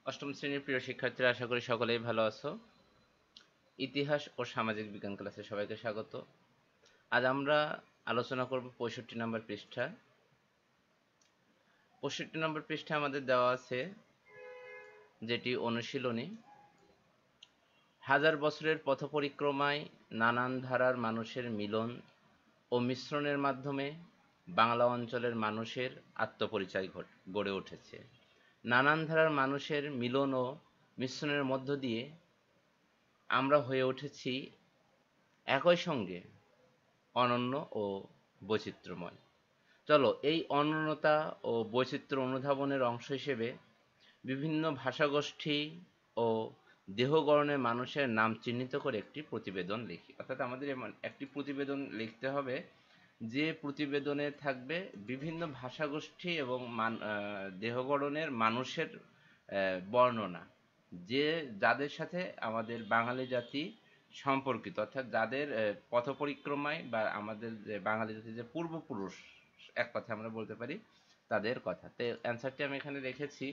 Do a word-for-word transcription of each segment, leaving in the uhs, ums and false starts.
অষ্টম শ্রেণীর প্রিয় শিক্ষার্থীরা, আশা করি সকলেই ভালো আছো। ইতিহাস ও সামাজিক বিজ্ঞান ক্লাসে সবাইকে স্বাগত। আজ আমরা আলোচনা করব পঁয়ষট্টি নম্বর পৃষ্ঠা। পঁয়ষট্টি নম্বর পৃষ্ঠা আমাদের দেওয়া আছে যেটি অনুশীলনী। হাজার বছরের পথ পরিক্রমায় নানান ধারার মানুষের মিলন ও মিশ্রণের মাধ্যমে বাংলা অঞ্চলের মানুষের আত্মপরিচয় গড়ে উঠেছে। নানান ধারার মানুষের মিলন ও মিশ্রণের মধ্য দিয়ে আমরা হয়ে উঠেছি একই সঙ্গে অনন্য ও বৈচিত্র্যময়। চলো এই অনন্যতা ও বৈচিত্র্য অনুধাবনের অংশ হিসেবে বিভিন্ন ভাষাগোষ্ঠী ও দেহগড়নের মানুষের নাম চিহ্নিত করে একটি প্রতিবেদন লিখি। অর্থাৎ আমাদের এমন একটি প্রতিবেদন লিখতে হবে যে প্রতিবেদনে থাকবে বিভিন্ন ভাষাগোষ্ঠী এবং মান দেহগড়নের মানুষের বর্ণনা, যে যাদের সাথে আমাদের বাঙালি জাতি সম্পর্কিত, অর্থাৎ যাদের পথ পরিক্রমায় বা আমাদের যে বাঙালি জাতির যে পূর্বপুরুষ, এক কথা আমরা বলতে পারি, তাদের কথা। তো অ্যান্সারটি আমি এখানে রেখেছি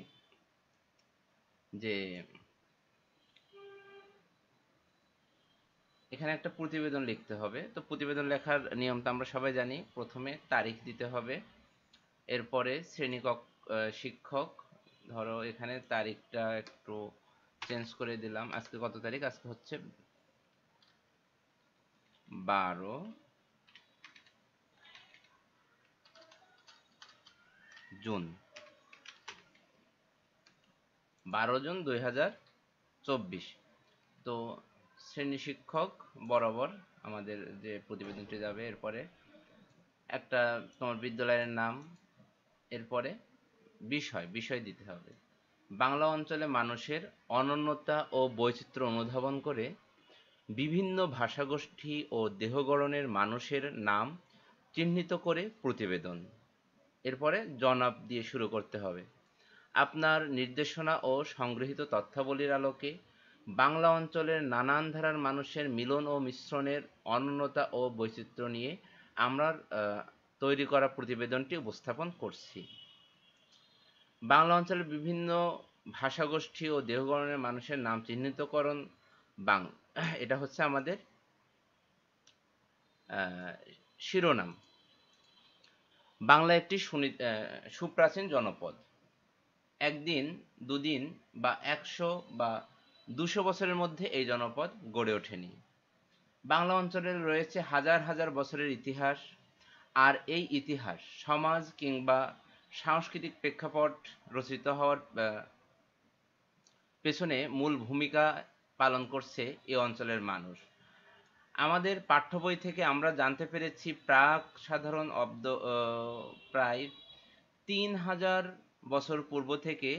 যে এখানে একটা প্রতিবেদন লিখতে হবে। তো প্রতিবেদন লেখার নিয়মটা আমরা সবাই জানি। প্রথমে তারিখ দিতে হবে, এরপরে শ্রেণীকক্ষ শিক্ষক, ধরো এখানে তারিখটা একটু চেঞ্জ করে দিলাম। আজকে কত তারিখ? আজকে হচ্ছে বারো জুন বারো জুন দুই হাজার চব্বিশ। তো শ্রেণী শিক্ষক বরাবর আমাদের যে প্রতিবেদনটি যাবে, এরপরে একটা তোমার বিদ্যালয়ের নাম, এরপরে বিষয় বিষয় দিতে হবে। বাংলা অঞ্চলে মানুষের অনন্যতা ও বৈচিত্র্য অনুধাবন করে বিভিন্ন ভাষাগোষ্ঠী ও দেহগড়নের মানুষের নাম চিহ্নিত করে প্রতিবেদন। এরপরে জনাব দিয়ে শুরু করতে হবে। আপনার নির্দেশনা ও সংগৃহীত তথ্যাবলীর আলোকে বাংলা অঞ্চলের নানান ধারার মানুষের মিলন ও মিশ্রণের অনন্যতা ও বৈচিত্র্য নিয়ে আমরা তৈরি করা প্রতিবেদনটি উপস্থাপন করছি। বাংলা অঞ্চলের বিভিন্ন ভাষাগোষ্ঠী ও দেহগড়নের মানুষের নাম চিহ্নিতকরণ বাং এটা হচ্ছে আমাদের শিরোনাম। বাংলা একটি সুপ্রাচীন জনপদ। একদিন, দুদিন বা একশো বা দুশো বছরের মধ্যে এই জনপদ গড়ে ওঠেনি। বাংলা অঞ্চলের রয়েছে হাজার হাজার বছরের ইতিহাস, আর এই ইতিহাস সমাজ কিংবা সাংস্কৃতিক প্রেক্ষাপট রচিত হওয়ার পেছনে মূল ভূমিকা পালন করছে এ অঞ্চলের মানুষ। আমাদের পাঠ্য বই থেকে আমরা জানতে পেরেছি প্রাক সাধারণ অব্দ প্রায় তিন হাজার বছর পূর্ব থেকে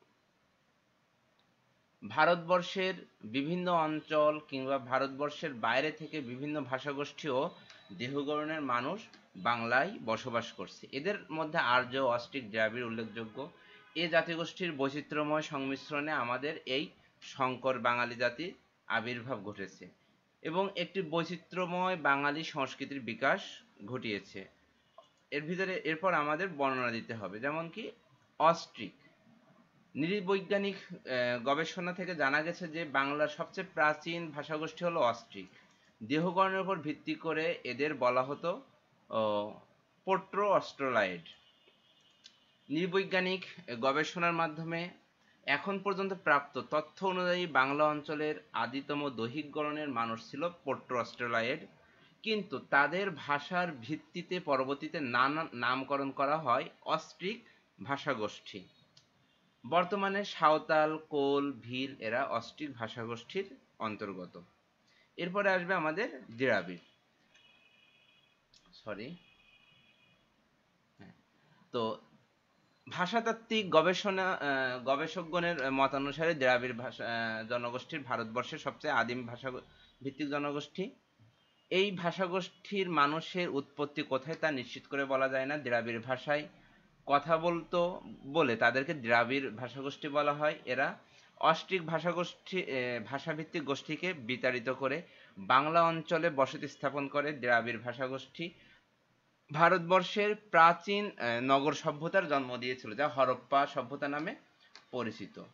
ভারতবর্ষের বিভিন্ন অঞ্চল কিংবা ভারতবর্ষের বাইরে থেকে বিভিন্ন ভাষাগোষ্ঠী ও দেহগড়নের মানুষ বাংলায় বসবাস করছে। এদের মধ্যে আর্য, অস্ট্রিক, দ্রাবিড় উল্লেখযোগ্য। এ জাতিগোষ্ঠীর বৈচিত্র্যময় সংমিশ্রণে আমাদের এই সংকর বাঙালি জাতির আবির্ভাব ঘটেছে এবং একটি বৈচিত্র্যময় বাঙালি সংস্কৃতির বিকাশ ঘটিয়েছে। এর ভিতরে এরপর আমাদের বর্ণনা দিতে হবে, যেমন কি অস্ট্রিক। নৃবৈজ্ঞানিক গবেষণা থেকে জানা গেছে যে বাংলার সবচেয়ে প্রাচীন ভাষাগোষ্ঠী হলো অস্ট্রিক। দেহগড়নের উপর ভিত্তি করে এদের বলা হতো পোট্রো অস্ট্রোলয়েড। নৃবৈজ্ঞানিক গবেষণার মাধ্যমে এখন পর্যন্ত প্রাপ্ত তথ্য অনুযায়ী বাংলা অঞ্চলের আদিতম দৈহিক গড়নের মানুষ ছিল পোট্রো অস্ট্রোলয়েড, কিন্তু তাদের ভাষার ভিত্তিতে পরবর্তীতে নানা নামকরণ করা হয় অস্ট্রিক ভাষাগোষ্ঠী। বর্তমানে সাঁওতাল, কোল, ভিল এরা অস্ট্রিক ভাষাগোষ্ঠীর অন্তর্গত। এরপরে আসবে আমাদের দ্রাবিড়। সরি তো ভাষাতাত্ত্বিক গবেষণা গবেষকগণের মতানুসারে দ্রাবিড় ভাষা জনগোষ্ঠীর ভারতবর্ষের সবচেয়ে আদিম ভাষা ভিত্তিক জনগোষ্ঠী। এই ভাষাগোষ্ঠীর মানুষের উৎপত্তি কোথায় তা নিশ্চিত করে বলা যায় না। দ্রাবিড় ভাষায় কথা বলতো বলে তাদেরকে দ্রাবিড় ভাষাগোষ্ঠী বলা হয়। এরা অস্ট্রিক ভাষাগোষ্ঠী ভাষাভিত্তিক গোষ্ঠীকে বিতাড়িত করে বাংলা অঞ্চলে বসতি স্থাপন করে দ্রাবিড় ভাষাগোষ্ঠী ভারতবর্ষের প্রাচীন নগর সভ্যতার জন্ম দিয়েছিল, যা হরপ্পা সভ্যতা নামে পরিচিত। তো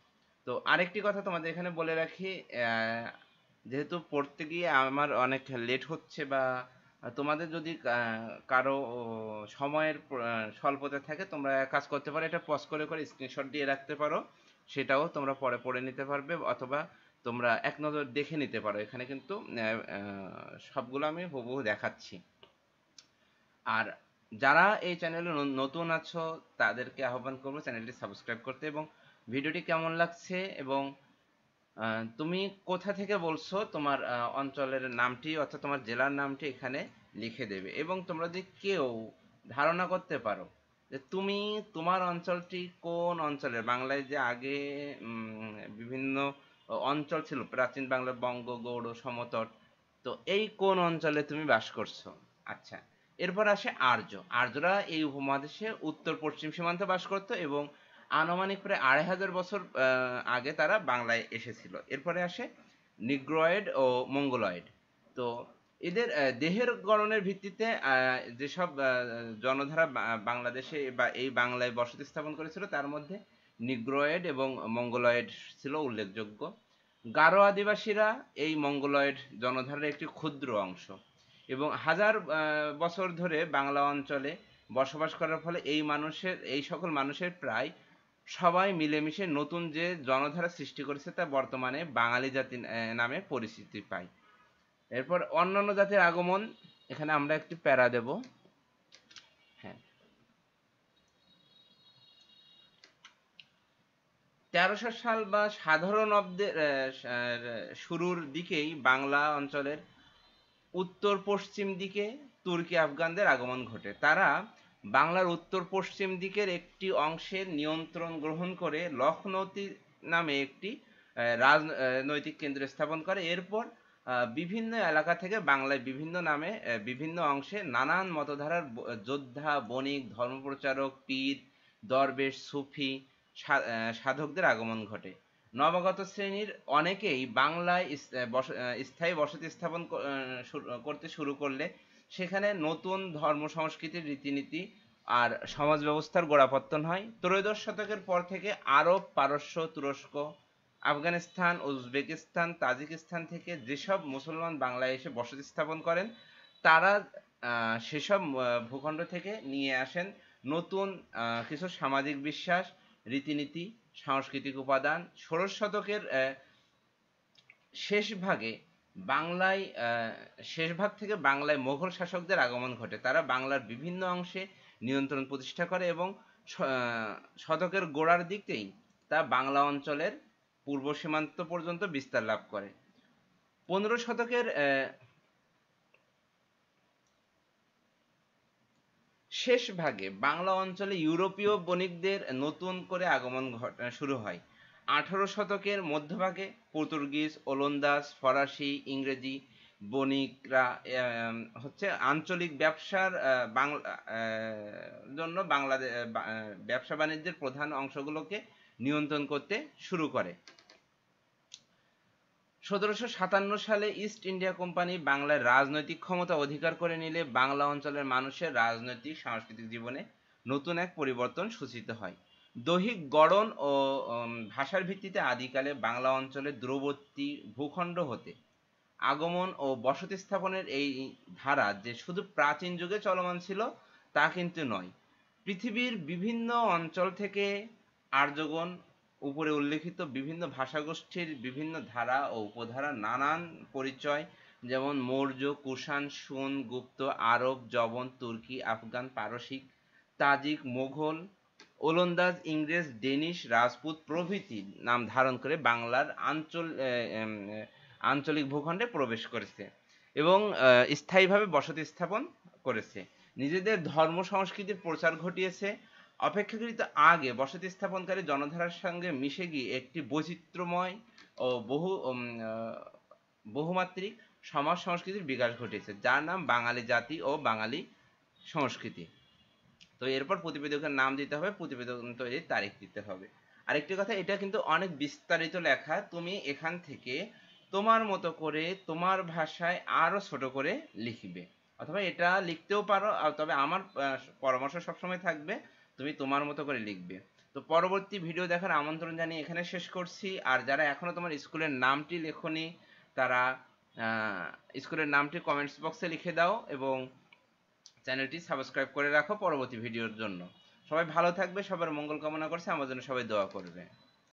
তো আরেকটি কথা তোমাদের এখানে বলে রাখি, আহ, যেহেতু পড়তে গিয়ে আমার অনেক লেট হচ্ছে, বা তোমাদের যদি আহ, কারো সময়ের প্র- আহ, স্বল্পতা থাকে, তোমরা এক কাজ করতে পারো, এটা পজ করে করে স্ক্রিনশট দিয়ে রাখতে পারো, সেটাও তোমরা পরে পড়ে নিতে পারবে, অথবা তোমরা এক নজর দেখে নিতে পারো। এখানে কিন্তু আহ, আহ, সবগুলো আমি হুবহু দেখাচ্ছি। আর যারা এই চ্যানেলে নতুন আছো তাদেরকে আহ্বান করবো চ্যানেলটি সাবস্ক্রাইব করতে, এবং ভিডিওটি কেমন লাগছে এবং আহ, তুমি কোথা থেকে বলছো তোমার আহ, অঞ্চলের নামটি অর্থাৎ তোমার জেলার নামটি এখানে লিখে দেবে। এবং তোমরা যদি কেউ ধারণা করতে পারো যে তুমি তোমার অঞ্চলটি কোন অঞ্চলের, বাংলায় যে আগে উম, বিভিন্ন অঞ্চল ছিল, প্রাচীন বাংলা, বঙ্গ, গৌড়, সমতট, তো এই কোন অঞ্চলে তুমি বাস করছো। আচ্ছা, এরপর আসে আর্য। আর্যরা এই উপমহাদেশে উত্তর পশ্চিম সীমান্তে বাস করতো, এবং আনুমানিক প্রায় আড়াই হাজার বছর আহ, আগে তারা বাংলায় এসেছিল। এরপরে আসে নিগ্রয়েড ও মঙ্গোলয়েড। তো এদের আহ, দেহের গড়নের ভিত্তিতে আহ, যেসব আহ, জনধারা বা- বাংলাদেশে বা এই বাংলায় বসতি স্থাপন করেছিল, তার মধ্যে নিগ্রয়েড এবং মঙ্গোলয়েড ছিল উল্লেখযোগ্য। গারো আদিবাসীরা এই মঙ্গোলয়েড জনধারার একটি ক্ষুদ্র অংশ, এবং হাজার আহ, বছর ধরে বাংলা অঞ্চলে বসবাস করার ফলে এই মানুষের এই সকল মানুষের প্রায় সবাই মিলেমিশে নতুন যে জনধারা সৃষ্টি করেছে, তা বর্তমানে বাঙালি জাতি আহ, নামে পরিচিতি পায়। এরপর অন্যান্য জাতির আগমন, এখানে আমরা একটি প্যারা দেব। হ্যাঁ, তেরোশো সাল বা সাধারণ অব্দের শুরুর দিকেই বাংলা অঞ্চলের উত্তর পশ্চিম দিকে তুর্কি আফগানদের আগমন ঘটে। তারা বাংলার উত্তর পশ্চিম দিকের একটি অংশের নিয়ন্ত্রণ গ্রহণ করে লখনৌতি নামে একটি আহ, রাজনৈতিক কেন্দ্র স্থাপন করে। এরপর আহ, বিভিন্ন এলাকা থেকে বাংলায় বিভিন্ন নামে আহ, বিভিন্ন অংশে নানান মতধারার ব- যোদ্ধা, বণিক, ধর্মপ্রচারক, পীর, দরবেশ, সুফি, সা- আহ, সাধকদের আগমন ঘটে। নবাগত শ্রেণীর অনেকেই বাংলায় ইস- আহ বস- আহ স্থায়ী বসতি স্থাপন ক- আহ শুরু- করতে শুরু করলে সেখানে নতুন ধর্ম, সংস্কৃতির রীতিনীতি আর সমাজ ব্যবস্থার গোড়াপত্তন হয়। ত্রয়োদশ শতকের পর থেকে আরব, পারস্য, তুরস্ক, আফগানিস্তান, উজবেকিস্তান, তাজিকিস্তান থেকে যেসব মুসলমান বাংলায় এসে বসতি স্থাপন করেন, তারা আহ, সেসব আহ, ভূখণ্ড থেকে নিয়ে আসেন নতুন আহ, কিছু সামাজিক বিশ্বাস, রীতিনীতি, সাংস্কৃতিক উপাদান। ষোড়শ শতকের আহ, শেষ ভাগে বাংলায় আহ, শেষ ভাগ থেকে বাংলায় মোগল শাসকদের আগমন ঘটে। তারা বাংলার বিভিন্ন অংশে নিয়ন্ত্রণ প্রতিষ্ঠা করে, এবং শ- আহ, শতকের গোড়ার দিকেই তা বাংলা অঞ্চলের পূর্ব সীমান্ত পর্যন্ত বিস্তার লাভ করে। পনেরো শতকের আহ, শেষ ভাগে বাংলা অঞ্চলে ইউরোপীয় বণিকদের নতুন করে আগমন ঘট- শুরু হয়। আঠারো শতকের মধ্যভাগে পর্তুগিজ, ওলন্দাজ, ফরাসি, ইংরেজি বণিকরা আহ, হচ্ছে আঞ্চলিক ব্যবসার আহ, বাংলা আহ, জন্য বাংলাদেশ ব্যবসা বাণিজ্যের প্রধান অংশগুলোকে নিয়ন্ত্রণ করতে শুরু করে। সতেরোশো সাতান্ন সালে ইস্ট ইন্ডিয়া কোম্পানি বাংলার রাজনৈতিক ক্ষমতা অধিকার করে নিলে বাংলা অঞ্চলের মানুষের রাজনৈতিক সাংস্কৃতিক জীবনে নতুন এক পরিবর্তন সূচিত হয়। দৈহিক গড়ন ও উম, ভাষার ভিত্তিতে আদিকালে বাংলা অঞ্চলের দূরবর্তী ভূখণ্ড হতে আগমন ও বসতি স্থাপনের এই ধারা যে শুধু প্রাচীন যুগে চলমান ছিল তা কিন্তু নয়। পৃথিবীর বিভিন্ন অঞ্চল থেকে আর্যগণ, উপরে উল্লেখিত বিভিন্ন ভাষাগোষ্ঠীর বিভিন্ন ধারা ও উপধারা, নানান পরিচয়, যেমন মৌর্য, কুষাণ, সুন, গুপ্ত, আরব, জবন, তুর্কি, আফগান, পারসিক, তাজিক, মোঘল, ওলন্দাজ, ইংরেজ, ডেনিশ, রাজপুত প্রভৃতি নাম ধারণ করে বাংলার আঞ্চল আহ, উম, আহ, আঞ্চলিক ভূখণ্ডে প্রবেশ করেছে, এবং আহ, স্থায়ীভাবে বসতি স্থাপন করেছে। নিজেদের ধর্ম সংস্কৃতির প্রচার ঘটিয়েছে। অপেক্ষাকৃত আগে বসতি স্থাপনকারী জনধারার সঙ্গে মিশে গিয়ে একটি বৈচিত্র্যময় ও বহু উম, আহ, বহুমাত্রিক সমাজ সংস্কৃতির বিকাশ ঘটেছে, যার নাম বাঙালি জাতি ও বাঙালি সংস্কৃতি। তো এরপর প্রতিবেদকের নাম দিতে হবে, প্রতিবেদন তৈরির তারিখ দিতে হবে। আরেকটি কথা, এটা কিন্তু অনেক বিস্তারিত লেখা, তুমি এখান থেকে তোমার মতো করে তোমার ভাষায় আরো ছোট করে লিখবে, অথবা এটা লিখতেও পারো, তবে আমার আহ, পরামর্শ সবসময় থাকবে তুমি তোমার মতো করে লিখবে। তো পরবর্তী ভিডিও দেখার আমন্ত্রণ জানিয়ে এখানে শেষ করছি। আর যারা এখনও তোমার স্কুলের নামটি লেখনি তারা স্কুলের নামটি কমেন্টস বক্সে লিখে দাও এবং চ্যানেলটি সাবস্ক্রাইব করে রাখো পরবর্তী ভিডিওর জন্য। সবাই ভালো থাকবে, সবার মঙ্গল কামনা করছে, আমার জন্য সবাই দোয়া করবে।